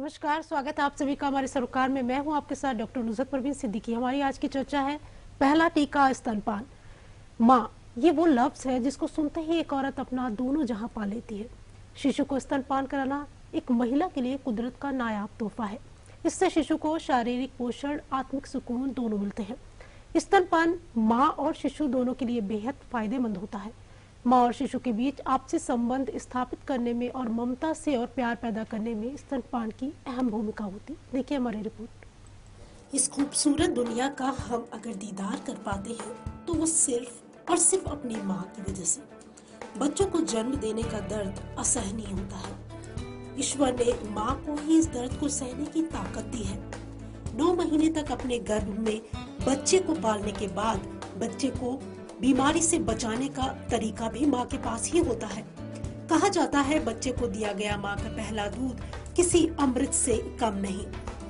नमस्कार, स्वागत है आप सभी का हमारे सरोकार में। मैं हूं आपके साथ डॉक्टर नुसरत परवीन सिद्दीकी। हमारी आज की चर्चा है पहला टीका स्तनपान। माँ, ये वो लफ्ज है जिसको सुनते ही एक औरत अपना दोनों जहां पा लेती है। शिशु को स्तनपान कराना एक महिला के लिए कुदरत का नायाब तोहफा है। इससे शिशु को शारीरिक पोषण, आत्मिक सुकून दोनों मिलते हैं। स्तनपान माँ और शिशु दोनों के लिए बेहद फायदेमंद होता है। माँ और शिशु के बीच आपसी संबंध स्थापित करने में और ममता से और प्यार पैदा करने में स्तनपान की अहम भूमिका होती। देखिए हमारी रिपोर्ट। इस खूबसूरत दुनिया का हम अगर दीदार कर पाते हैं तो वो सिर्फ और सिर्फ अपनी माँ की वजह से। बच्चों को जन्म देने का दर्द असहनीय होता है। ईश्वर ने माँ को ही इस दर्द को सहने की ताकत दी है। 9 महीने तक अपने गर्भ में बच्चे को पालने के बाद बच्चे को बीमारी से बचाने का तरीका भी माँ के पास ही होता है। कहा जाता है बच्चे को दिया गया माँ का पहला दूध किसी अमृत से कम नहीं।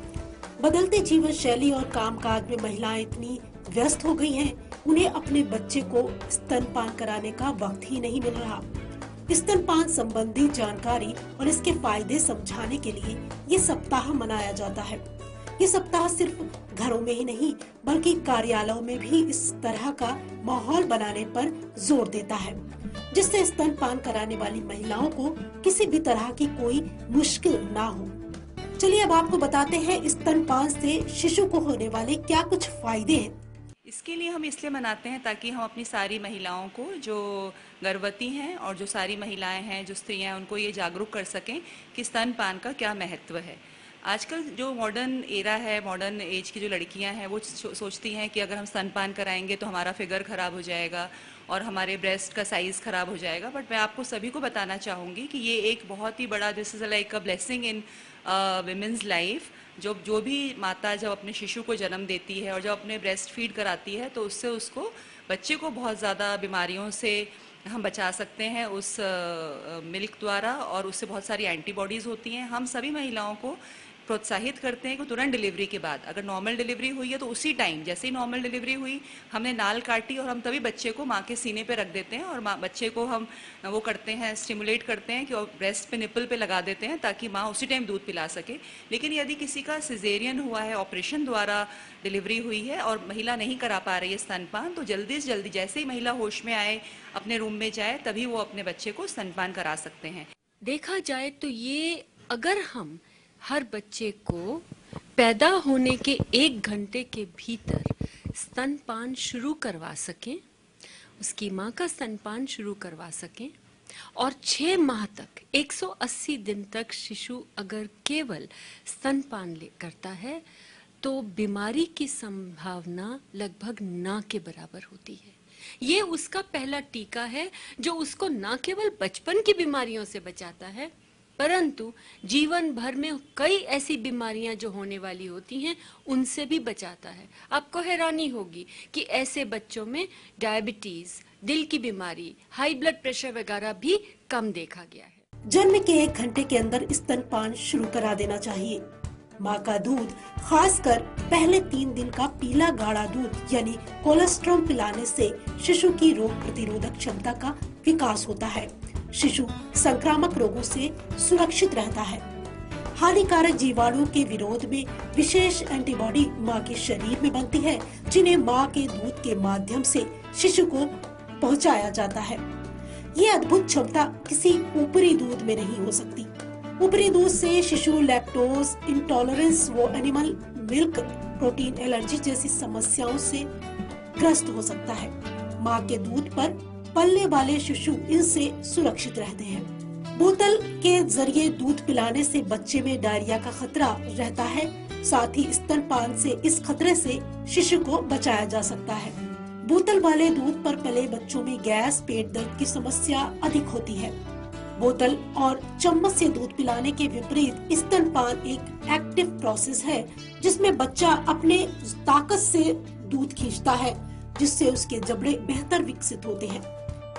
बदलते जीवन शैली और कामकाज में महिलाएं इतनी व्यस्त हो गई हैं, उन्हें अपने बच्चे को स्तनपान कराने का वक्त ही नहीं मिल रहा। स्तनपान संबंधी जानकारी और इसके फायदे समझाने के लिए ये सप्ताह मनाया जाता है। ये सप्ताह सिर्फ घरों में ही नहीं बल्कि कार्यालयों में भी इस तरह का माहौल बनाने पर जोर देता है, जिससे स्तनपान कराने वाली महिलाओं को किसी भी तरह की कोई मुश्किल ना हो। चलिए अब आपको बताते हैं स्तनपान से शिशु को होने वाले क्या कुछ फायदे हैं। इसके लिए हम इसलिए मनाते हैं ताकि हम अपनी सारी महिलाओं को, जो गर्भवती हैं और जो सारी महिलाएं हैं, जो स्त्रियां हैं, उनको ये जागरूक कर सकें कि स्तनपान का क्या महत्व है। आजकल जो मॉडर्न एरा है, मॉडर्न एज की जो लड़कियां हैं, वो सोचती हैं कि अगर हम स्तनपान कराएंगे तो हमारा फिगर खराब हो जाएगा और हमारे ब्रेस्ट का साइज़ खराब हो जाएगा। बट मैं आपको सभी को बताना चाहूँगी कि ये एक बहुत ही बड़ा, this is like a blessing in women's life. जो भी माता जब अपने शिशु को जन्म देती है और जब अपने ब्रेस्ट फीड कराती है तो उससे उसको, बच्चे को बहुत ज़्यादा बीमारियों से हम बचा सकते हैं उस मिल्क द्वारा, और उससे बहुत सारी एंटीबॉडीज़ होती हैं। हम सभी महिलाओं को प्रोत्साहित करते हैं कि तुरंत डिलीवरी के बाद, अगर नॉर्मल डिलीवरी हुई है तो उसी टाइम, जैसे ही नॉर्मल डिलीवरी हुई, हमने नाल काटी और हम तभी बच्चे को माँ के सीने पे रख देते हैं और बच्चे को हम वो करते हैं, स्टिमुलेट करते हैं कि ब्रेस्ट पे, निपल पे लगा देते हैं ताकि माँ उसी टाइम दूध पिला सके। लेकिन यदि किसी का सिजेरियन हुआ है, ऑपरेशन द्वारा डिलीवरी हुई है और महिला नहीं करा पा रही है स्तनपान, तो जल्दी से जल्दी जैसे ही महिला होश में आए, अपने रूम में जाए, तभी वो अपने बच्चे को स्तनपान करा सकते हैं। देखा जाए तो ये, अगर हम हर बच्चे को पैदा होने के 1 घंटे के भीतर स्तनपान शुरू करवा सकें, उसकी माँ का स्तनपान शुरू करवा सकें और 6 माह तक, 180 दिन तक शिशु अगर केवल स्तनपान करता है तो बीमारी की संभावना लगभग ना के बराबर होती है। ये उसका पहला टीका है जो उसको न केवल बचपन की बीमारियों से बचाता है, परंतु जीवन भर में कई ऐसी बीमारियां जो होने वाली होती हैं उनसे भी बचाता है। आपको हैरानी होगी कि ऐसे बच्चों में डायबिटीज, दिल की बीमारी, हाई ब्लड प्रेशर वगैरह भी कम देखा गया है। जन्म के 1 घंटे के अंदर स्तनपान शुरू करा देना चाहिए। माँ का दूध, खासकर पहले 3 दिन का पीला गाढ़ा दूध यानी कोलेस्ट्रॉल पिलाने से शिशु की रोग प्रतिरोधक क्षमता का विकास होता है। शिशु संक्रामक रोगों से सुरक्षित रहता है। हानिकारक जीवाणुओं के विरोध में विशेष एंटीबॉडी माँ के शरीर में बनती है, जिन्हें माँ के दूध के माध्यम से शिशु को पहुँचाया जाता है। ये अद्भुत क्षमता किसी ऊपरी दूध में नहीं हो सकती। ऊपरी दूध से शिशु लैक्टोज इंटॉलरेंस व एनिमल मिल्क प्रोटीन एलर्जी जैसी समस्याओं से ग्रस्त हो सकता है। माँ के दूध पर पलने वाले शिशु इनसे सुरक्षित रहते हैं। बोतल के जरिए दूध पिलाने से बच्चे में डायरिया का खतरा रहता है। साथ ही स्तनपान से इस खतरे से शिशु को बचाया जा सकता है। बोतल वाले दूध पर पले बच्चों में गैस, पेट दर्द की समस्या अधिक होती है। बोतल और चम्मच से दूध पिलाने के विपरीत स्तनपान एक एक्टिव प्रोसेस है, जिसमें बच्चा अपने ताकत से दूध खींचता है, जिससे उसके जबड़े बेहतर विकसित होते हैं।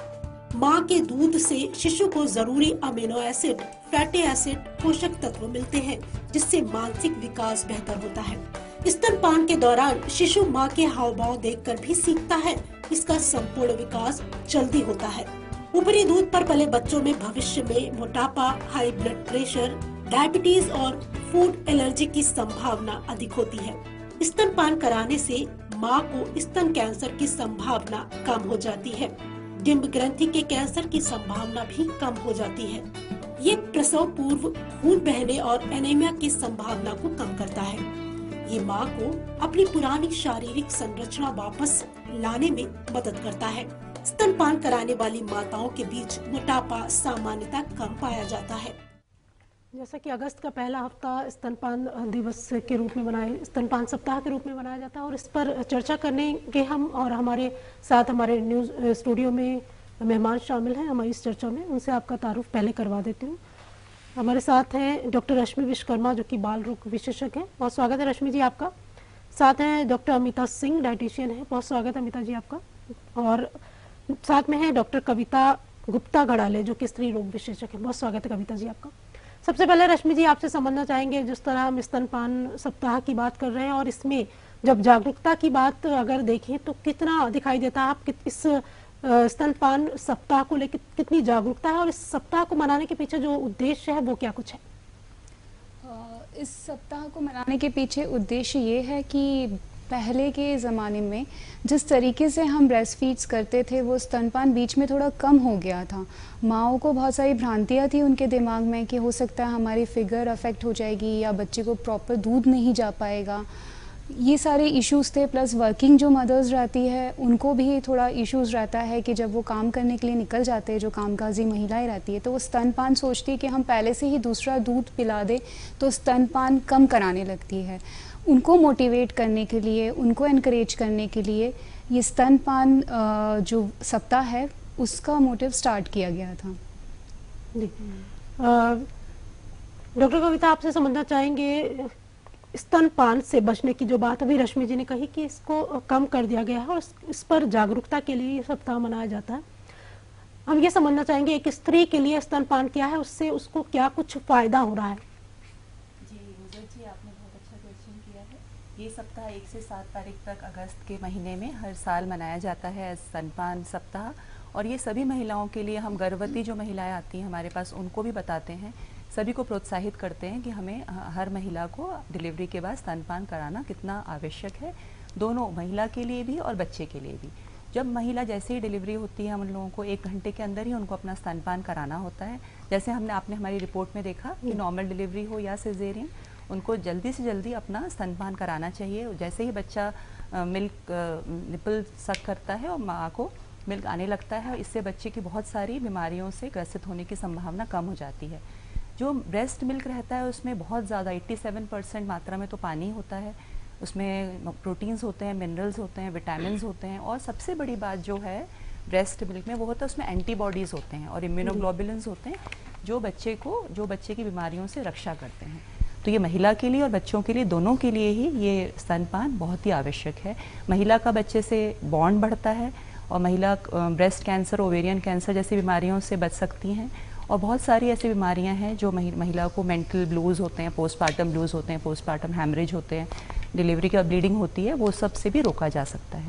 माँ के दूध से शिशु को जरूरी अमीनो एसिड, फैटी एसिड, पोषक तत्व मिलते हैं, जिससे मानसिक विकास बेहतर होता है। स्तनपान के दौरान शिशु माँ के हाव भाव देखकर भी सीखता है। इसका संपूर्ण विकास जल्दी होता है। ऊपरी दूध पर पले बच्चों में भविष्य में मोटापा, हाई ब्लड प्रेशर, डायबिटीज और फूड एलर्जी की संभावना अधिक होती है। स्तनपान कराने से माँ को स्तन कैंसर की संभावना कम हो जाती है। डिंब ग्रंथि के कैंसर की संभावना भी कम हो जाती है। ये प्रसव पूर्व खून बहने और एनीमिया की संभावना को कम करता है। ये माँ को अपनी पुरानी शारीरिक संरचना वापस लाने में मदद करता है। स्तनपान कराने वाली माताओं के बीच मोटापा सामान्यतः कम पाया जाता है। जैसा कि अगस्त का पहला हफ्ता स्तनपान दिवस के रूप में स्तनपान सप्ताह के रूप में मनाया जाता है और इस पर चर्चा करने के हम और हमारे साथ हमारे न्यूज स्टूडियो में मेहमान शामिल हैं हमारी इस चर्चा में। उनसे आपका तारुफ पहले करवा देती हूँ। हमारे साथ हैं डॉक्टर रश्मि विश्वकर्मा जो कि बाल रोग विशेषज्ञ हैं। बहुत स्वागत है रश्मि जी आपका। साथ हैं डॉक्टर अमिता सिंह, डाइटिशियन है। बहुत स्वागत है अमिता जी आपका। और साथ में है डॉक्टर कविता गुप्ता घड़ाले जो कि स्त्री रोग विशेषज्ञ है। बहुत स्वागत है कविता जी आपका। सबसे पहले रश्मि जी आपसे समझना चाहेंगे, जिस तरह हम स्तनपान सप्ताह की बात कर रहे हैं और इसमें जब जागरूकता की बात अगर देखें तो कितना दिखाई देता है, आप इस स्तनपान सप्ताह को लेकर कितनी जागरूकता है और इस सप्ताह को मनाने के पीछे जो उद्देश्य है वो क्या कुछ है? इस सप्ताह को मनाने के पीछे उद्देश्य ये है कि पहले के ज़माने में जिस तरीके से हम ब्रेस्ट फीड्स करते थे वो स्तनपान बीच में थोड़ा कम हो गया था। माँओं को बहुत सारी भ्रांतियाँ थी उनके दिमाग में कि हो सकता है हमारी फिगर अफेक्ट हो जाएगी या बच्चे को प्रॉपर दूध नहीं जा पाएगा। ये सारे इश्यूज़ थे। प्लस वर्किंग जो मदर्स रहती है उनको भी थोड़ा इश्यूज़ रहता है कि जब वो काम करने के लिए निकल जाते हैं, जो कामकाजी महिलाएं रहती है, तो वो स्तनपान सोचती है कि हम पहले से ही दूसरा दूध पिला दें तो स्तनपान कम कराने लगती है। उनको मोटिवेट करने के लिए, उनको एनकरेज करने के लिए ये स्तनपान जो सप्ताह है उसका मोटिव स्टार्ट किया गया था। डॉक्टर कविता आपसे समझना चाहेंगे, स्तनपान से बचने की जो बात अभी रश्मि जी ने कही कि इसको कम कर दिया गया है और इस पर जागरूकता के लिए ये सप्ताह मनाया जाता है। हम ये समझना चाहेंगे एक स्त्री के लिए स्तनपान क्या है, उससे उसको क्या कुछ फायदा हो रहा है? जी जी, आपने बहुत अच्छा क्वेश्चन किया है। ये सप्ताह 1 से 7 तारीख तक अगस्त के महीने में हर साल मनाया जाता है स्तनपान सप्ताह। और ये सभी महिलाओं के लिए, हम गर्भवती जो महिलाएं आती हैं हमारे पास उनको भी बताते हैं, सभी को प्रोत्साहित करते हैं कि हमें हर महिला को डिलीवरी के बाद स्तनपान कराना कितना आवश्यक है, दोनों महिला के लिए भी और बच्चे के लिए भी। जब महिला जैसे ही डिलीवरी होती है हम लोगों को 1 घंटे के अंदर ही उनको अपना स्तनपान कराना होता है। जैसे आपने हमारी रिपोर्ट में देखा कि नॉर्मल डिलीवरी हो या सिजेरियन, उनको जल्दी से जल्दी अपना स्तनपान कराना चाहिए। जैसे ही बच्चा मिल्क निपल सक करता है और माँ को मिल्क आने लगता है, इससे बच्चे की बहुत सारी बीमारियों से ग्रसित होने की संभावना कम हो जाती है। जो ब्रेस्ट मिल्क रहता है उसमें बहुत ज़्यादा 87% मात्रा में तो पानी होता है, उसमें प्रोटीन्स होते हैं, मिनरल्स होते हैं, विटामिन्स होते हैं, और सबसे बड़ी बात जो है ब्रेस्ट मिल्क में वो होता है उसमें एंटीबॉडीज़ होते हैं और इम्यूनोग्लोबुलिन्स होते हैं जो बच्चे की बीमारियों से रक्षा करते हैं। तो ये महिला के लिए और बच्चों के लिए, दोनों के लिए ही ये स्तनपान बहुत ही आवश्यक है। महिला का बच्चे से बॉन्ड बढ़ता है और महिला ब्रेस्ट कैंसर, ओवेरियन कैंसर जैसी बीमारियों से बच सकती हैं। और बहुत सारी ऐसी बीमारियां हैं जो महिला को मेंटल ब्लूज़ होते हैं, पोस्टपार्टम ब्लूज़ होते हैं, पोस्टपार्टम हैमरेज होते हैं, डिलीवरी के बाद ब्लीडिंग होती है, वो सब से भी रोका जा सकता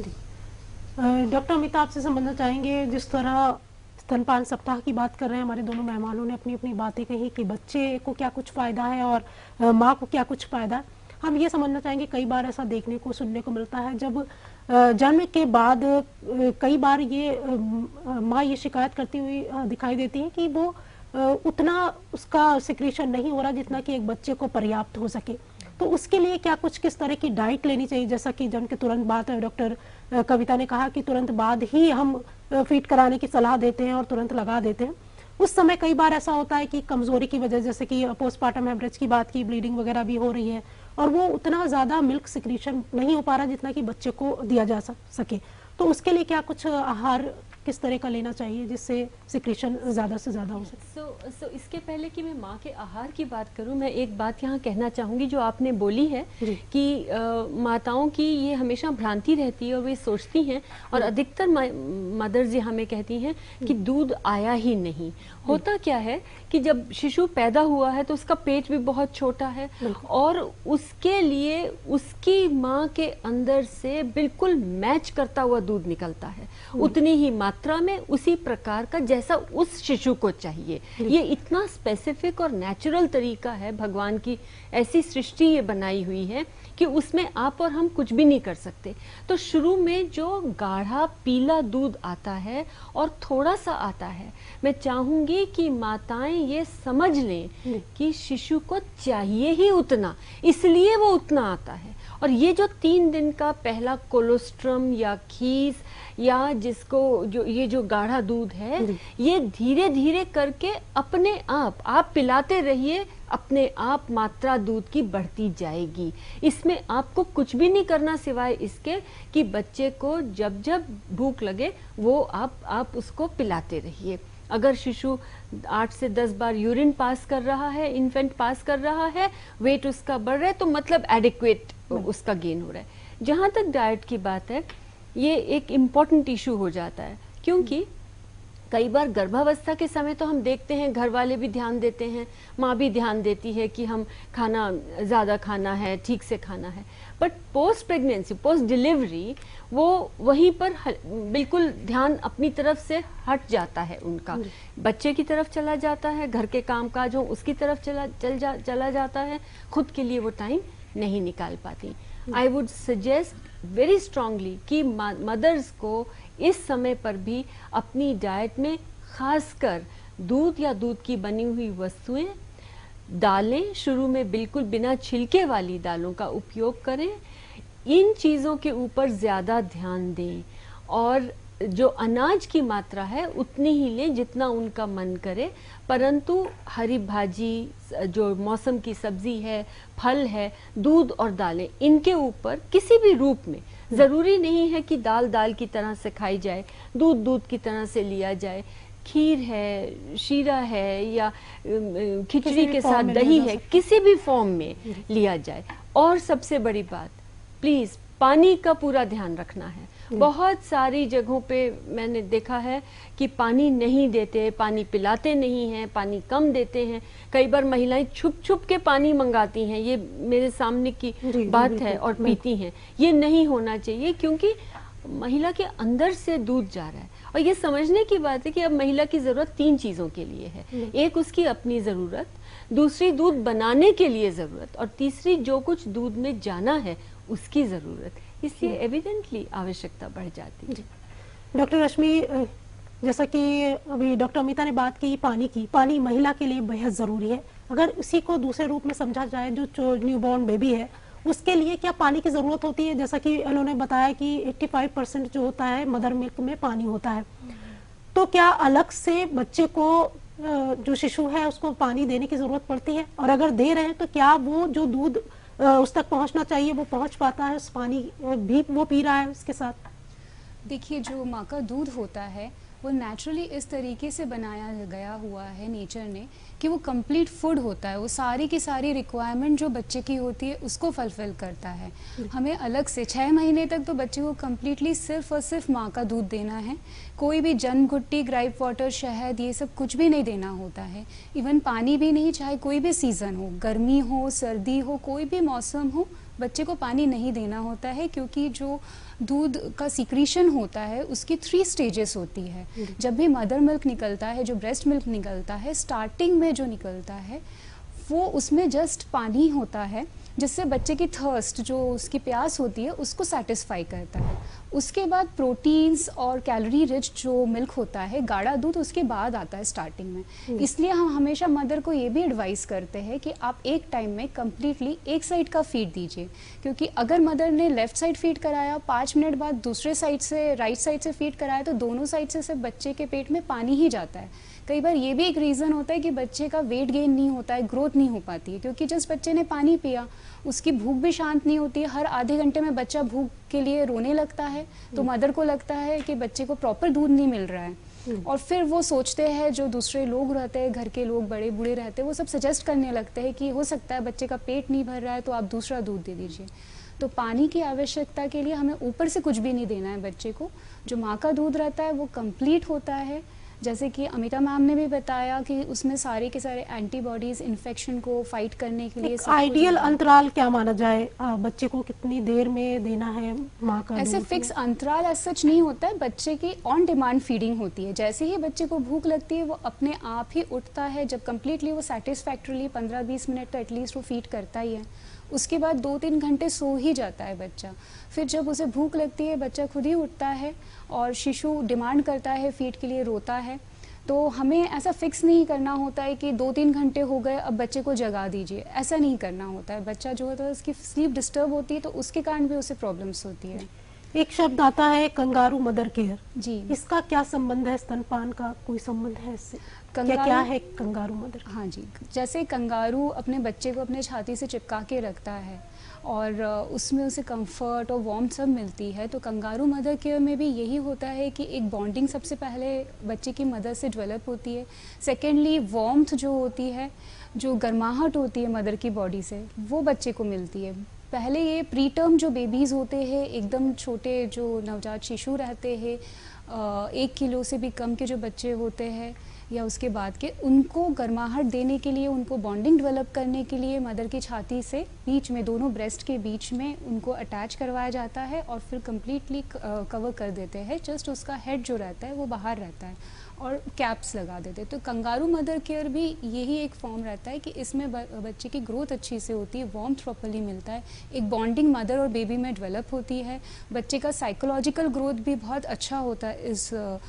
है। डॉक्टर अमिता आपसे समझना चाहेंगे, जिस तरह स्तनपान सप्ताह की बात कर रहे हैं, हमारे दोनों मेहमानों ने अपनी अपनी बातें कही कि बच्चे को क्या कुछ फ़ायदा है और माँ को क्या कुछ फ़ायदा। हम ये समझना चाहेंगे, कई बार ऐसा देखने को सुनने को मिलता है जब जन्म के बाद कई बार ये माँ ये शिकायत करती हुई दिखाई देती है कि वो उतना उसका सिक्रीशन नहीं हो रहा जितना कि एक बच्चे को पर्याप्त हो सके। तो उसके लिए क्या कुछ किस तरह की डाइट लेनी चाहिए? जैसा कि जन्म के तुरंत बाद डॉक्टर कविता ने कहा कि तुरंत बाद ही हम फीड कराने की सलाह देते हैं और तुरंत लगा देते हैं। उस समय कई बार ऐसा होता है कि कमजोरी की वजह, जैसे कि पोस्टपार्टम हैमरेज की बात की, ब्लीडिंग वगैरह भी हो रही है और वो उतना ज़्यादा मिल्क सिक्रीशन नहीं हो पा रहा जितना कि बच्चे को दिया जा सके। तो उसके लिए क्या कुछ आहार किस तरह का लेना चाहिए जिससे सिक्रीशन ज़्यादा से ज़्यादा हो सके? सो इसके पहले कि मैं माँ के आहार की बात करूँ, मैं एक बात यहाँ कहना चाहूँगी जो आपने बोली है कि माताओं की ये हमेशा भ्रांति रहती है और वे सोचती हैं, और अधिकतर मदर्स ये हमें कहती हैं कि दूध आया ही नहीं। होता क्या है कि जब शिशु पैदा हुआ है तो उसका पेट भी बहुत छोटा है और उसके लिए उसकी माँ के अंदर से बिल्कुल मैच करता हुआ दूध निकलता है, उतनी ही मात्रा मात्रा में उसी प्रकार का जैसा उस शिशु को चाहिए। ये इतना स्पेसिफिक और नेचुरल तरीका है, भगवान की ऐसी सृष्टि ये बनाई हुई है कि उसमें आप और हम कुछ भी नहीं कर सकते। तो शुरू में जो गाढ़ा पीला दूध आता है और थोड़ा सा आता है, मैं चाहूंगी कि माताएं ये समझ लें कि शिशु को चाहिए ही उतना, इसलिए वो उतना आता है। और ये जो 3 दिन का पहला कोलोस्ट्रम या खीस या जिसको ये जो गाढ़ा दूध है, ये धीरे धीरे करके अपने आप पिलाते रहिए, अपने आप मात्रा दूध की बढ़ती जाएगी। इसमें आपको कुछ भी नहीं करना सिवाय इसके कि बच्चे को जब जब भूख लगे वो आप उसको पिलाते रहिए। अगर शिशु 8 से 10 बार यूरिन पास कर रहा है, इन्फेंट पास कर रहा है, वेट उसका बढ़ रहा है, तो मतलब एडिक्वेट उसका गेन हो रहा है। जहां तक डाइट की बात है, ये एक इम्पॉर्टेंट इशू हो जाता है, क्योंकि कई बार गर्भावस्था के समय तो हम देखते हैं घर वाले भी ध्यान देते हैं, माँ भी ध्यान देती है कि हम खाना ज़्यादा खाना है, ठीक से खाना है, but post pregnancy, post delivery वो वहीं पर बिल्कुल ध्यान अपनी तरफ से हट जाता है उनका, बच्चे की तरफ चला जाता है, घर के काम काज हो उसकी तरफ चला जाता है, खुद के लिए वो टाइम नहीं निकाल पाती। I would suggest very strongly कि मदर्स को इस समय पर भी अपनी डाइट में खासकर दूध या दूध की बनी हुई वस्तुएं, दालें शुरू में बिल्कुल बिना छिलके वाली दालों का उपयोग करें, इन चीज़ों के ऊपर ज़्यादा ध्यान दें, और जो अनाज की मात्रा है उतनी ही लें जितना उनका मन करे, परंतु हरी भाजी, जो मौसम की सब्जी है, फल है, दूध और दालें, इनके ऊपर किसी भी रूप में, जरूरी नहीं है कि दाल की तरह से खाई जाए, दूध की तरह से लिया जाए, खीर है, शीरा है या खिचड़ी के साथ दही है, किसी भी फॉर्म में लिया जाए। और सबसे बड़ी बात, प्लीज पानी का पूरा ध्यान रखना है। बहुत सारी जगहों पे मैंने देखा है कि पानी नहीं देते, पानी पिलाते नहीं हैं, पानी कम देते हैं। कई बार महिलाएं छुप छुप के पानी मंगाती हैं, ये मेरे सामने की बात है, और पीती हैं। ये नहीं होना चाहिए, क्योंकि महिला के अंदर से दूध जा रहा है। और ये समझने की बात है कि अब महिला की जरूरत 3 चीजों के लिए है। एक उसकी अपनी जरूरत, दूसरी दूध बनाने के लिए जरूरत, और तीसरी जो कुछ दूध में जाना है उसकी जरूरत। इसलिए एविडेंटली आवश्यकता बढ़ जाती है। डॉक्टर रश्मि, जैसा कि अभी डॉक्टर अमिता ने बात की पानी की, पानी महिला के लिए बेहद जरूरी है। अगर उसी को दूसरे रूप में समझा जाए, जो न्यूबॉर्न बेबी है उसके लिए क्या पानी की जरूरत होती है? जैसा कि उन्होंने बताया कि 85% जो होता है मदर मिल्क में पानी होता है, तो क्या अलग से बच्चे को, जो शिशु है, उसको पानी देने की जरूरत पड़ती है? और अगर दे रहे हैं तो क्या वो जो दूध उस तक पहुंचना चाहिए वो पहुंच पाता है, उस पानी भी वो पी रहा है उसके साथ? देखिए, जो माँ का दूध होता है वो नेचुरली इस तरीके से बनाया गया हुआ है नेचर ने कि वो कंप्लीट फूड होता है। वो सारी की सारी रिक्वायरमेंट जो बच्चे की होती है उसको फुलफिल करता है। हमें अलग से 6 महीने तक तो बच्चे को कंप्लीटली सिर्फ और सिर्फ माँ का दूध देना है। कोई भी जन घुट्टी, ग्राइप वाटर, शहद, ये सब कुछ भी नहीं देना होता है। इवन पानी भी नहीं, चाहे कोई भी सीजन हो, गर्मी हो, सर्दी हो, कोई भी मौसम हो, बच्चे को पानी नहीं देना होता है। क्योंकि जो दूध का सिक्रीशन होता है उसकी 3 स्टेजेस होती है। जब भी मदर मिल्क निकलता है, जो ब्रेस्ट मिल्क निकलता है, स्टार्टिंग में जो निकलता है वो उसमें जस्ट पानी होता है, जिससे बच्चे की थर्स्ट, जो उसकी प्यास होती है, उसको सेटिस्फाई करता है। उसके बाद प्रोटीन्स और कैलोरी रिच जो मिल्क होता है, गाढ़ा दूध, उसके बाद आता है स्टार्टिंग में। इसलिए हम हमेशा मदर को ये भी एडवाइस करते हैं कि आप एक टाइम में कम्प्लीटली एक साइड का फीड दीजिए। क्योंकि अगर मदर ने लेफ्ट साइड फीड कराया, 5 मिनट बाद दूसरे साइड से, राइट साइड से फीड कराया, तो दोनों साइड से सिर्फ बच्चे के पेट में पानी ही जाता है। कई बार ये भी एक रीज़न होता है कि बच्चे का वेट गेन नहीं होता है, ग्रोथ नहीं हो पाती है, क्योंकि जिस बच्चे ने पानी पिया उसकी भूख भी शांत नहीं होती है। हर आधे घंटे में बच्चा भूख के लिए रोने लगता है, तो मदर को लगता है कि बच्चे को प्रॉपर दूध नहीं मिल रहा है। और फिर वो सोचते हैं, जो दूसरे लोग रहते हैं, घर के लोग, बड़े बूढ़े रहते हैं, वो सब सजेस्ट करने लगते हैं कि हो सकता है बच्चे का पेट नहीं भर रहा है, तो आप दूसरा दूध दे दीजिए। तो पानी की आवश्यकता के लिए हमें ऊपर से कुछ भी नहीं देना है बच्चे को। जो माँ का दूध रहता है वो कंप्लीट होता है, जैसे कि अमिता मैम ने भी बताया कि उसमें सारे के सारे एंटीबॉडीज इन्फेक्शन को फाइट करने के लिए एक सब कुछ आइडियल है। अंतराल क्या माना जाए, बच्चे को कितनी देर में देना है माँ का ऐसे दूध? फिक्स अंतराल ऐसा सच नहीं होता है, बच्चे की ऑन डिमांड फीडिंग होती है। जैसे ही बच्चे को भूख लगती है वो अपने आप ही उठता है, जब कम्प्लीटली वो सेटिस्फैक्टरली 15-20 मिनट तो एटलीस्ट वो फीड करता ही है। उसके बाद 2-3 घंटे सो ही जाता है बच्चा। फिर जब उसे भूख लगती है बच्चा खुद ही उठता है और शिशु डिमांड करता है फीड के लिए, रोता है। तो हमें ऐसा फिक्स नहीं करना होता है कि 2-3 घंटे हो गए अब बच्चे को जगा दीजिए, ऐसा नहीं करना होता है। बच्चा जो होता है उसकी स्लीप डिस्टर्ब होती है तो उसके कारण भी उसे प्रॉब्लम्स होती है। एक शब्द आता है कंगारू मदर केयर, जी, इसका क्या संबंध है? स्तनपान का कोई संबंध है इससे? क्या कंगारू- क्या है कंगारू मदर? हाँ जी, जैसे कंगारू अपने बच्चे को अपने छाती से चिपका के रखता है और उसमें उसे कंफर्ट और वार्मथ सब मिलती है, तो कंगारू मदर केयर में भी यही होता है कि एक बॉन्डिंग सबसे पहले बच्चे की मदर से डेवलप होती है। सेकेंडली वार्मथ जो होती है, जो गर्माहट होती है मदर की बॉडी से, वो बच्चे को मिलती है। पहले ये प्री टर्म जो बेबीज़ होते हैं, एकदम छोटे जो नवजात शिशु रहते हैं, 1 किलो से भी कम के जो बच्चे होते हैं या उसके बाद के, उनको गर्माहट देने के लिए, उनको बॉन्डिंग डेवलप करने के लिए मदर की छाती से बीच में, दोनों ब्रेस्ट के बीच में उनको अटैच करवाया जाता है और फिर कम्प्लीटली कवर कर देते हैं। जस्ट उसका हेड जो रहता है वो बाहर रहता है और कैप्स लगा देते हैं। तो कंगारू मदर केयर भी यही एक फॉर्म रहता है कि इसमें बच्चे की ग्रोथ अच्छी से होती है, वार्मथ प्रॉपर्ली मिलता है, एक बॉन्डिंग मदर और बेबी में डेवलप होती है, बच्चे का साइकोलॉजिकल ग्रोथ भी बहुत अच्छा होता है इस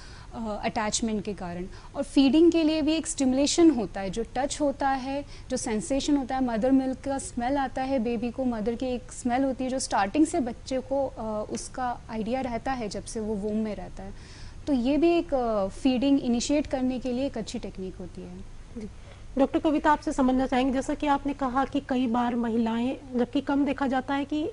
अटैचमेंट के कारण। और फीडिंग के लिए भी एक स्टिमुलेशन होता है, जो टच होता है, जो सेंसेशन होता है, मदर मिल्क का स्मेल आता है बेबी को, मदर की एक स्मेल होती है जो स्टार्टिंग से बच्चे को उसका आइडिया रहता है जब से वो वोम में रहता है। तो ये भी एक फीडिंग इनिशिएट करने के लिए एक अच्छी टेक्निक होती है। डॉक्टर कविता, आपसे समझना चाहेंगे, जैसा कि आपने कहा कि कई बार महिलाएं, जबकि कम देखा जाता है कि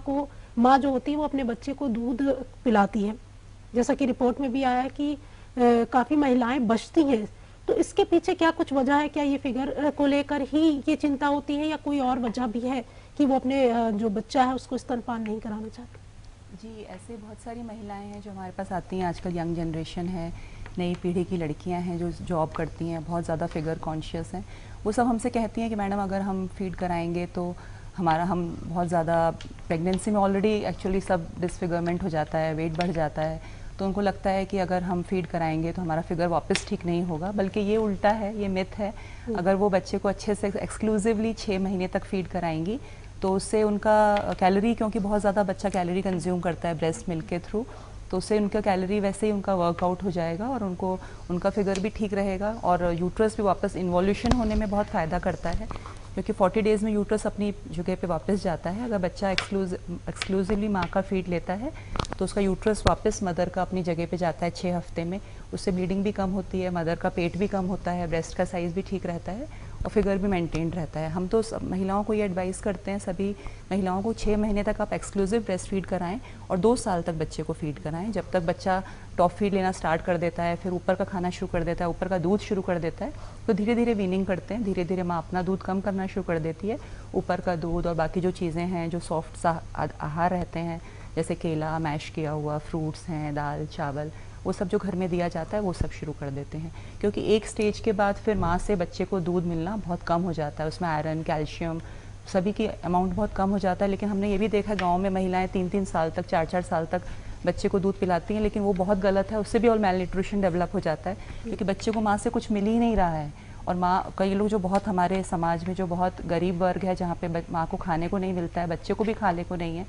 माँ जो होती है वो अपने बच्चे को दूध पिलाती है, जैसा कि रिपोर्ट में भी आया है कि काफी महिलाएं बचती हैं, तो इसके पीछे क्या कुछ वजह है? क्या ये फिगर को लेकर ही ये चिंता होती है या कोई और वजह भी है कि वो अपने जो बच्चा है उसको स्तनपान नहीं कराना चाहते? जी, ऐसे बहुत सारी महिलाएं हैं जो हमारे पास आती हैं। आजकल यंग जनरेशन है, नई पीढ़ी की लड़कियां हैं जो जॉब करती हैं, बहुत ज़्यादा फिगर कॉन्शियस हैं। वो सब हमसे कहती हैं कि मैडम अगर हम फीड कराएंगे तो हम बहुत ज़्यादा प्रेगनेंसी में ऑलरेडी एक्चुअली सब डिसफिगरमेंट हो जाता है, वेट बढ़ जाता है, तो उनको लगता है कि अगर हम फीड कराएंगे तो हमारा फिगर वापस ठीक नहीं होगा। बल्कि ये उल्टा है, ये मिथ है। अगर वो बच्चे को अच्छे से एक्सक्लूसिवली 6 महीने तक फीड कराएंगी तो उससे उनका कैलोरी, क्योंकि बहुत ज़्यादा बच्चा कैलोरी कंज्यूम करता है ब्रेस्ट मिल्क के थ्रू, तो उससे उनका कैलोरी वैसे ही उनका वर्कआउट हो जाएगा और उनका फिगर भी ठीक रहेगा और यूट्रस भी वापस इन्वॉल्यूशन होने में बहुत फ़ायदा करता है, क्योंकि 40 डेज़ में यूट्रस अपनी जगह पे वापस जाता है। अगर बच्चा एक्सक्लूसिवली माँ का फीड लेता है तो उसका यूट्रस वापस मदर का अपनी जगह पे जाता है 6 हफ्ते में। उससे ब्लीडिंग भी कम होती है, मदर का पेट भी कम होता है, ब्रेस्ट का साइज़ भी ठीक रहता है और फिगर भी मेंटेन्ड रहता है। हम तो महिलाओं को ये एडवाइस करते हैं, सभी महिलाओं को 6 महीने तक आप एक्सक्लूसिव ब्रेस्ट फीड कराएं और 2 साल तक बच्चे को फीड कराएं। जब तक बच्चा टॉप फीड लेना स्टार्ट कर देता है, फिर ऊपर का खाना शुरू कर देता है, ऊपर का दूध शुरू कर देता है, तो धीरे धीरे वीनिंग करते हैं, धीरे धीरे माँ अपना दूध कम करना शुरू कर देती है। ऊपर का दूध और बाकी जो चीज़ें हैं, जो सॉफ्ट सा आहार रहते हैं, जैसे केला, मैश किया हुआ, फ्रूट्स हैं, दाल, चावल, वो सब जो घर में दिया जाता है वो सब शुरू कर देते हैं। क्योंकि एक स्टेज के बाद फिर माँ से बच्चे को दूध मिलना बहुत कम हो जाता है, उसमें आयरन, कैल्शियम सभी की अमाउंट बहुत कम हो जाता है। लेकिन हमने ये भी देखा गाँव में महिलाएं 3-3 साल तक, 4-4 साल तक बच्चे को दूध पिलाती हैं, लेकिन वो बहुत गलत है, उससे भी और मेल न्यूट्रिशन डेवलप हो जाता है, क्योंकि बच्चे को माँ से कुछ मिल ही नहीं रहा है। और माँ, कई लोग जो बहुत हमारे समाज में जो बहुत गरीब वर्ग है जहाँ पे माँ को खाने को नहीं मिलता है, बच्चे को भी खाने को नहीं है,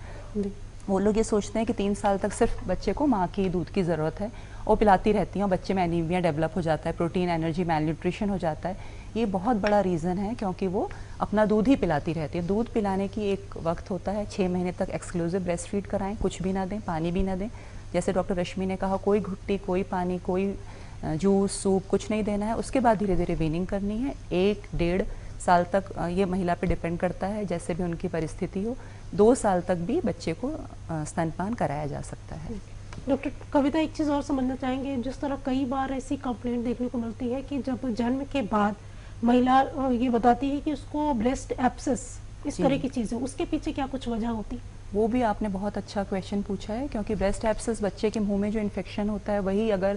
वो लोग ये सोचते हैं कि 3 साल तक सिर्फ बच्चे को माँ की दूध की ज़रूरत है, वो पिलाती रहती हैं और बच्चे में एनीमिया डेवलप हो जाता है, प्रोटीन, एनर्जी, मेल न्यूट्रिशन हो जाता है। ये बहुत बड़ा रीज़न है, क्योंकि वो अपना दूध ही पिलाती रहती है। दूध पिलाने की एक वक्त होता है, 6 महीने तक एक्सक्लूसिव ब्रेस्ट फीड कराएं, कुछ भी ना दें, पानी भी ना दें। जैसे डॉक्टर रश्मि ने कहा, कोई घुट्टी, कोई पानी, कोई जूस, सूप कुछ नहीं देना है। उसके बाद धीरे धीरे वीनिंग करनी है। 1-1.5 साल तक ये महिला पे डिपेंड करता है, जैसे भी उनकी परिस्थिति हो। 2 साल तक भी बच्चे को स्तनपान कराया जा सकता है। डॉक्टर कविता, एक चीज़ और समझना चाहेंगे, जिस तरह कई बार ऐसी कंप्लेंट देखने को मिलती है कि जब जन्म के बाद महिला ये बताती है कि उसको ब्रेस्ट एब्सेस, इस तरह की चीज़ें, उसके पीछे क्या कुछ वजह होती? वो भी आपने बहुत अच्छा क्वेश्चन पूछा है, क्योंकि ब्रेस्ट एब्सेस बच्चे के मुंह में जो इन्फेक्शन होता है, वही अगर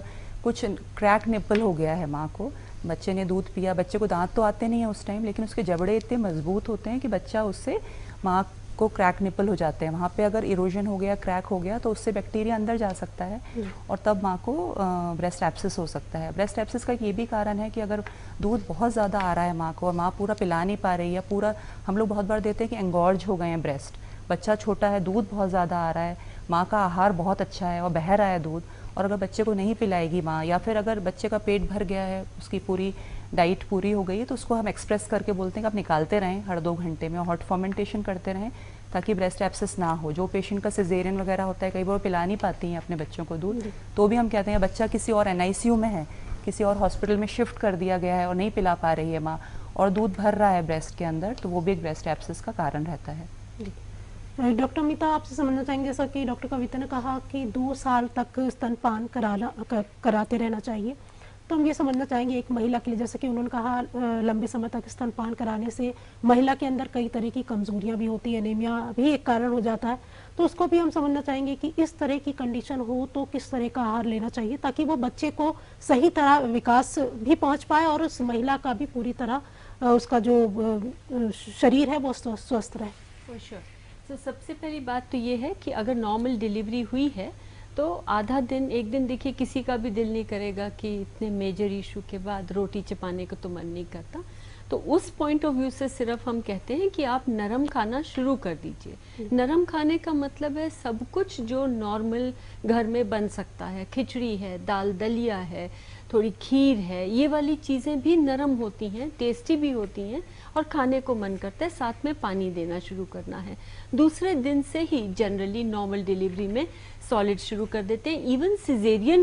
कुछ क्रैक निपल हो गया है माँ को, बच्चे ने दूध पिया, बच्चे को दांत तो आते नहीं है उस टाइम, लेकिन उसके जबड़े इतने मजबूत होते हैं कि बच्चा उससे, माँ को क्रैक निपल हो जाते हैं, वहाँ पे अगर इरोजन हो गया, क्रैक हो गया तो उससे बैक्टीरिया अंदर जा सकता है और तब माँ को ब्रेस्ट एब्सिस हो सकता है। ब्रेस्ट एब्सिस का ये भी कारण है कि अगर दूध बहुत ज़्यादा आ रहा है माँ को और माँ पूरा पिला नहीं पा रही है, पूरा हम लोग बहुत बार देते हैं कि एंगॉर्ज हो गए हैं ब्रेस्ट, बच्चा छोटा है, दूध बहुत ज़्यादा आ रहा है, माँ का आहार बहुत अच्छा है और बह रहा है दूध, और अगर बच्चे को नहीं पिलाएगी माँ, या फिर अगर बच्चे का पेट भर गया है, उसकी पूरी डाइट पूरी हो गई है, तो उसको हम एक्सप्रेस करके बोलते हैं कि आप निकालते रहें हर 2 घंटे में, हॉट फर्मेंटेशन करते रहें ताकि ब्रेस्ट एब्सिस ना हो। जो पेशेंट का सिजेरियन वगैरह होता है, कई बार पिला नहीं पाती हैं अपने बच्चों को दूध, तो भी हम कहते हैं बच्चा किसी और NICU में है, किसी और हॉस्पिटल में शिफ्ट कर दिया गया है और नहीं पिला पा रही है माँ और दूध भर रहा है ब्रेस्ट के अंदर, तो वो भी एक ब्रेस्ट एब्सिस का कारण रहता है। डॉक्टर अमिता, आपसे समझना चाहेंगे, जैसा कि डॉक्टर कविता ने कहा कि 2 साल तक स्तनपान कराते रहना चाहिए, तो हम ये समझना चाहेंगे एक महिला के लिए, जैसे कि उन्होंने कहा लंबे समय तक स्तनपान कराने से महिला के अंदर कई तरह की कमजोरियां भी होती है, एनीमिया भी एक कारण हो जाता है, तो उसको भी हम समझना चाहेंगे कि इस तरह की कंडीशन हो तो किस तरह का आहार लेना चाहिए ताकि वो बच्चे को सही तरह विकास भी पहुंच पाए और उस महिला का भी पूरी तरह उसका जो शरीर है वो स्वस्थ रहे। तो सबसे पहली बात तो ये है कि अगर नॉर्मल डिलीवरी हुई है तो आधा दिन, एक दिन, देखिए किसी का भी दिल नहीं करेगा कि इतने मेजर इशू के बाद रोटी चपाने को तो मन नहीं करता, तो उस पॉइंट ऑफ व्यू से सिर्फ हम कहते हैं कि आप नरम खाना शुरू कर दीजिए। नरम खाने का मतलब है सब कुछ जो नॉर्मल घर में बन सकता है, खिचड़ी है, दाल दलिया है, थोड़ी खीर है, ये वाली चीज़ें भी नरम होती हैं, टेस्टी भी होती हैं और खाने को मन करता है, साथ में पानी देना शुरू करना है। दूसरे दिन से ही जनरली नॉर्मल डिलीवरी में सॉलिड शुरू कर देते हैं। इवन सिजेरियन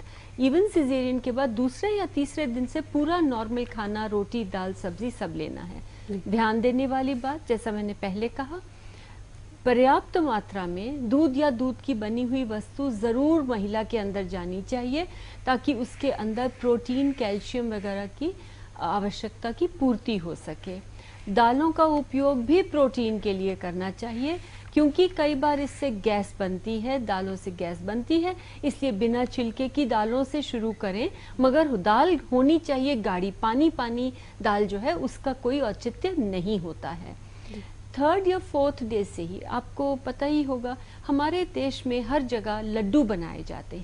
के बाद दूसरे या तीसरे दिन से पूरा नॉर्मल खाना, रोटी दाल सब्जी सब लेना है। ध्यान देने वाली बात, जैसा मैंने पहले कहा, पर्याप्त मात्रा में दूध या दूध की बनी हुई वस्तु जरूर महिला के अंदर जानी चाहिए ताकि उसके अंदर प्रोटीन, कैल्शियम वगैरह की आवश्यकता की पूर्ति हो सके। दालों का उपयोग भी प्रोटीन के लिए करना चाहिए क्योंकि कई बार इससे गैस बनती है, दालों से गैस बनती है, इसलिए बिना छिलके की दालों से शुरू करें, मगर दाल होनी चाहिए गाढ़ी, पानी पानी दाल जो है उसका कोई औचित्य नहीं होता है। 3rd या 4th डे से ही आपको पता ही होगा हमारे देश में हर जगह लड्डू बनाए जाते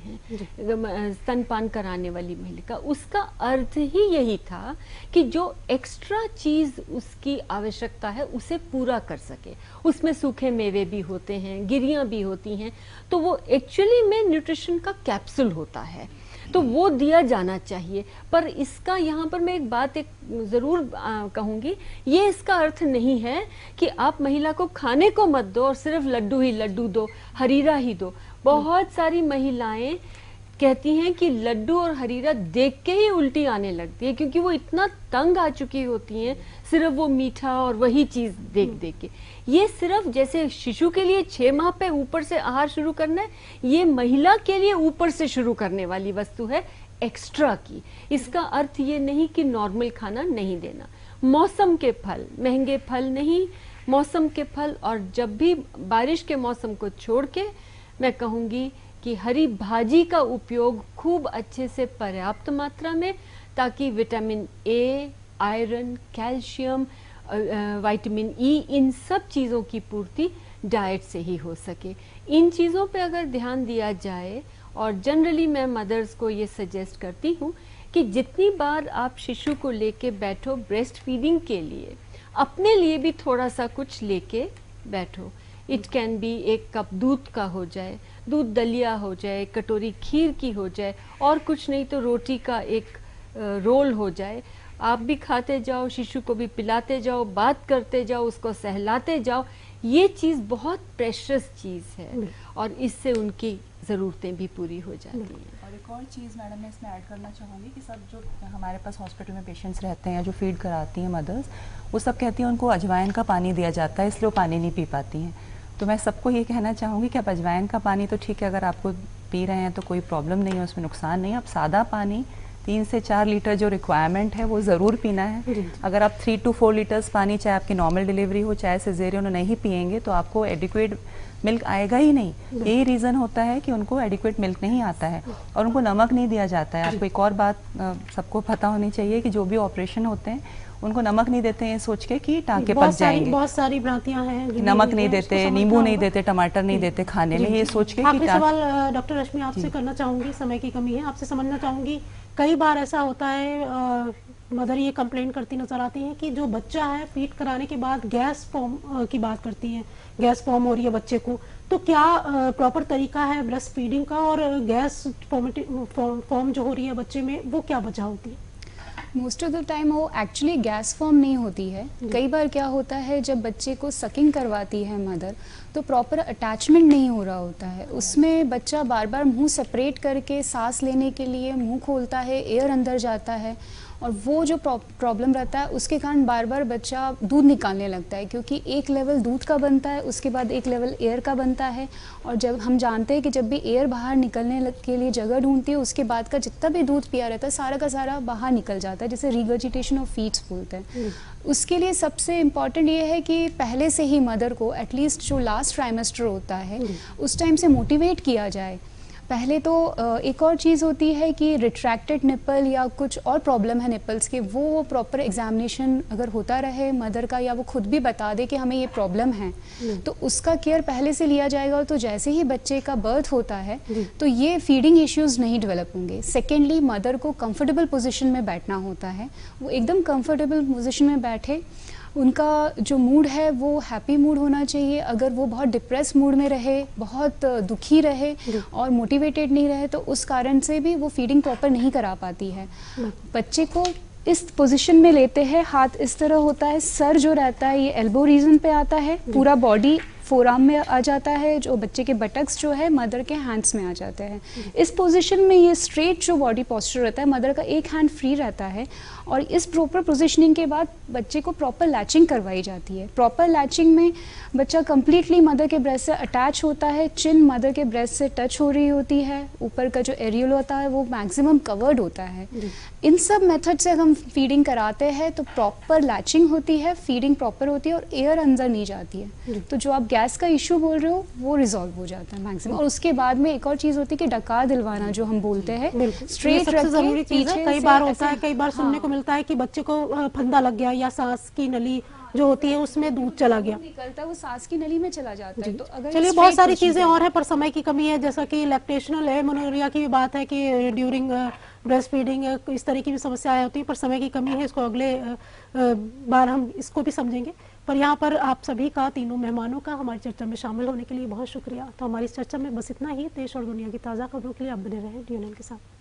हैं स्तनपान कराने वाली महिला का। उसका अर्थ ही यही था कि जो एक्स्ट्रा चीज उसकी आवश्यकता है उसे पूरा कर सके। उसमें सूखे मेवे भी होते हैं, गिरियां भी होती हैं, तो वो एक्चुअली में न्यूट्रिशन का कैप्सूल होता है, तो वो दिया जाना चाहिए। पर इसका यहाँ पर मैं एक बात जरूर कहूंगी, ये इसका अर्थ नहीं है कि आप महिला को खाने को मत दो और सिर्फ लड्डू ही लड्डू दो, हरीरा ही दो। बहुत सारी महिलाएं कहती हैं कि लड्डू और हरीरा देख के ही उल्टी आने लगती है क्योंकि वो इतना तंग आ चुकी होती हैं सिर्फ वो मीठा और वही चीज देख देख के। ये सिर्फ जैसे शिशु के लिए 6 माह पे ऊपर से आहार शुरू करना है, ये महिला के लिए ऊपर से शुरू करने वाली वस्तु है एक्स्ट्रा की। इसका अर्थ ये नहीं कि नॉर्मल खाना नहीं देना। मौसम के फल, महंगे फल नहीं, मौसम के फल, और जब भी बारिश के मौसम को छोड़ के मैं कहूंगी कि हरी भाजी का उपयोग खूब अच्छे से पर्याप्त मात्रा में, ताकि vitamin A, iron, calcium, vitamin E, इन सब चीज़ों की पूर्ति डाइट से ही हो सके। इन चीज़ों पे अगर ध्यान दिया जाए, और जनरली मैं मदर्स को ये सजेस्ट करती हूँ कि जितनी बार आप शिशु को लेके बैठो ब्रेस्ट फीडिंग के लिए, अपने लिए भी थोड़ा सा कुछ लेके बैठो। इट कैन बी 1 कप दूध का हो जाए, दूध दलिया हो जाए, कटोरी खीर की हो जाए, और कुछ नहीं तो रोटी का एक रोल हो जाए। आप भी खाते जाओ, शिशु को भी पिलाते जाओ, बात करते जाओ, उसको सहलाते जाओ। ये चीज़ बहुत प्रेशियस चीज़ है और इससे उनकी ज़रूरतें भी पूरी हो जाती हैं। और एक और चीज़ मैडम मैं इसमें ऐड करना चाहूँगी कि सब जो हमारे पास हॉस्पिटल में पेशेंट्स रहते हैं, जो फीड कराती हैं मदर्स, वो सब कहती हैं उनको अजवाइन का पानी दिया जाता है इसलिए वो पानी नहीं पी पाती हैं। तो मैं सबको ये कहना चाहूँगी कि आप अजवाइन का पानी तो ठीक है, अगर आपको पी रहे हैं तो कोई प्रॉब्लम नहीं है, उसमें नुकसान नहीं है। आप सादा पानी 3 से 4 लीटर जो रिक्वायरमेंट है वो ज़रूर पीना है। अगर आप 3 to 4 लीटर्स पानी, चाहे आपकी नॉर्मल डिलीवरी हो चाहे सिजेरियन, नहीं पिएंगे तो आपको एडिक्वेट मिल्क आएगा ही नहीं। यही रीज़न होता है कि उनको एडिक्वेट मिल्क नहीं आता है और उनको नमक नहीं दिया जाता है। आपको एक और बात सबको पता होनी चाहिए कि जो भी ऑपरेशन होते हैं उनको नमक नहीं देते हैं सोच के कि टाँके पक जाएंगे। बहुत सारी भ्रांतियां हैं, नमक नहीं देते, नींबू नहीं देते, टमाटर नहीं देते खाने में, ये सोच के कि आखिरी सवाल डॉक्टर रश्मि आपसे करना चाहूंगी, समय की कमी है, आपसे समझना चाहूंगी, कई बार ऐसा होता है मदर ये कंप्लेन करती नजर आती है कि जो बच्चा है फीड कराने के बाद गैस फॉर्म की बात करती है, गैस फॉर्म हो रही है बच्चे को, तो क्या प्रॉपर तरीका है ब्रेस्ट फीडिंग का, और गैस फॉर्म जो हो रही है बच्चे में वो क्या वजह होती है? मोस्ट ऑफ द टाइम वो एक्चुअली गैस फॉर्म नहीं होती है। कई बार क्या होता है जब बच्चे को सकिंग करवाती है मदर तो प्रॉपर अटैचमेंट नहीं हो रहा होता है, उसमें बच्चा बार बार मुंह सेपरेट करके सांस लेने के लिए मुंह खोलता है, एयर अंदर जाता है और वो जो प्रॉब्लम रहता है उसके कारण बार बार बच्चा दूध निकालने लगता है, क्योंकि एक लेवल दूध का बनता है उसके बाद एक लेवल एयर का बनता है। और जब हम जानते हैं कि जब भी एयर बाहर निकलने के लिए जगह ढूंढती है उसके बाद का जितना भी दूध पिया रहता है सारा का सारा बाहर निकल जाता है, जिसे रिगर्जिटेशन ऑफ फीड्स बोलते हैं। उसके लिए सबसे इम्पॉर्टेंट ये है कि पहले से ही मदर को एटलीस्ट जो लास्ट ट्राइमेस्टर होता है उस टाइम से मोटिवेट किया जाए। पहले तो एक और चीज़ होती है कि रिट्रैक्टेड निपल या कुछ और प्रॉब्लम है निपल्स के, वो प्रॉपर एग्जामिनेशन अगर होता रहे मदर का, या वो खुद भी बता दे कि हमें ये प्रॉब्लम है तो उसका केयर पहले से लिया जाएगा। तो जैसे ही बच्चे का बर्थ होता है तो ये फीडिंग इश्यूज नहीं डेवलप होंगे। सेकेंडली मदर को कंफर्टेबल पोजिशन में बैठना होता है, वो एकदम कंफर्टेबल पोजिशन में बैठे, उनका जो मूड है वो हैप्पी मूड होना चाहिए। अगर वो बहुत डिप्रेस मूड में रहे, बहुत दुखी रहे और मोटिवेटेड नहीं रहे तो उस कारण से भी वो फीडिंग प्रॉपर नहीं करा पाती है। बच्चे को इस पोजीशन में लेते हैं, हाथ इस तरह होता है, सर जो रहता है ये एल्बो रीजन पे आता है, पूरा बॉडी फोरआर्म में आ जाता है, जो बच्चे के बटक्स जो है मदर के हैंड्स में आ जाते हैं। इस पोजीशन में ये स्ट्रेट जो बॉडी पोस्चर रहता है, मदर का एक हैंड फ्री रहता है और इस प्रॉपर पोजीशनिंग के बाद बच्चे को प्रॉपर लैचिंग करवाई जाती है। प्रॉपर लैचिंग में बच्चा कंप्लीटली मदर के ब्रेस्ट से अटैच होता है, चिन मदर के ब्रेस्ट से टच हो रही होती है, ऊपर का जो एरियल होता है वो मैक्सिमम कवर्ड होता है। इन सब मेथड से हम फीडिंग कराते हैं तो प्रॉपर लैचिंग होती है, फीडिंग प्रॉपर होती है और एयर अंदर नहीं जाती है। तो जो आप गैस का इशू बोल रहे हो वो रिजॉल्व हो जाता है मैक्सिमम। और उसके बाद में एक और चीज होती है कि डकार दिलवाना जो हम बोलते हैं, स्ट्रेट रख के पीछे। कई बार होता है, कई बार सुनने को मिलता है कि बच्चे को फंदा लग गया या सांस की नली जो होती है उसमें दूध चला गया, निकलता है वो सांस की नली में चला जाता है। तो अगर चलिए बहुत सारी चीजें और है पर समय की कमी है, जैसा कि लैक्टेशनल है, मोनोरिया की भी बात है कि ड्यूरिंग ब्रेस्ट फीडिंग इस तरह की भी समस्याएं होती है, पर समय की कमी है, इसको अगले बार हम इसको भी समझेंगे। पर यहाँ पर आप सभी का, तीनों मेहमानों का हमारी चर्चा में शामिल होने के लिए बहुत शुक्रिया। तो हमारी इस चर्चा में बस इतना ही। देश और दुनिया की ताज़ा खबरों के लिए आप बने रहें DNN के साथ।